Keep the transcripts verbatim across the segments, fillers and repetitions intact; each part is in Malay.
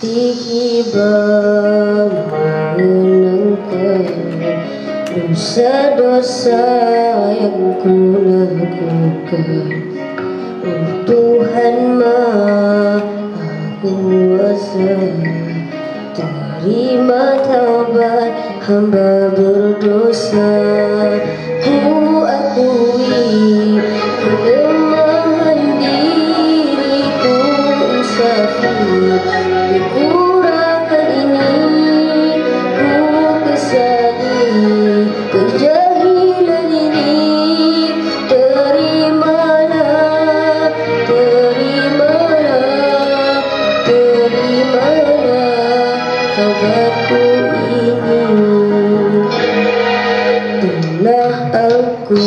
istighfar mengenangkan dosa-dosa yang ku lakukan. Oh Tuhan Maha Kuasa, terima taubat hamba berdosa. Ku akui kelemahan diriku, insafi kekurangan ini, ku kesali kejahilan ini. Terimalah, terimalah, terimalah taubatku ini. Telah aku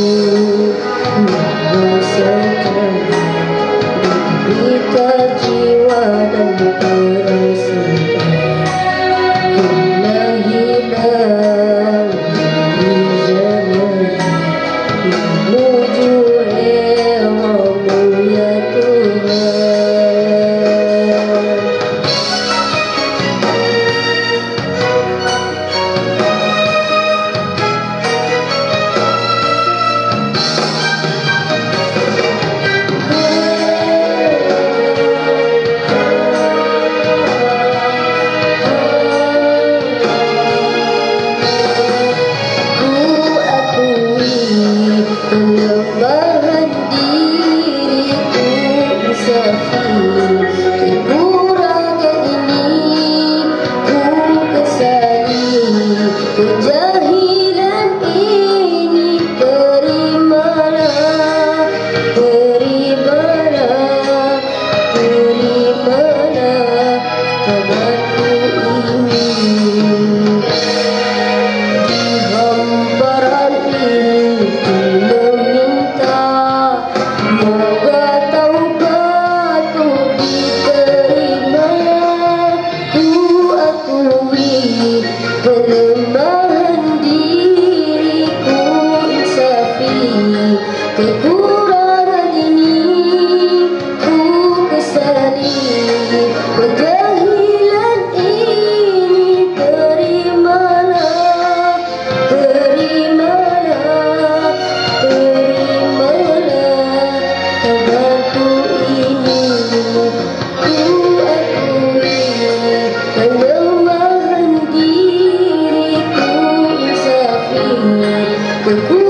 merasakan derita jiwa dan perasaan, telah hilang dari jalan menuju rehamu ya Tuhan. Kelemahan diriku, insafi kekurangan ini, ku kesali kejahilan ini. Terimalah, terimalah, terimalah taubatku ini. Di hamparan ini moga taubatku diterima. Ku akui kelemahan diriku, insafi kekurangan ini, ku kesali kejahilan ini. Terimalah, terimalah, terimalah taubatku ini. Ku akui kelemahan diriku, insafi kekurangan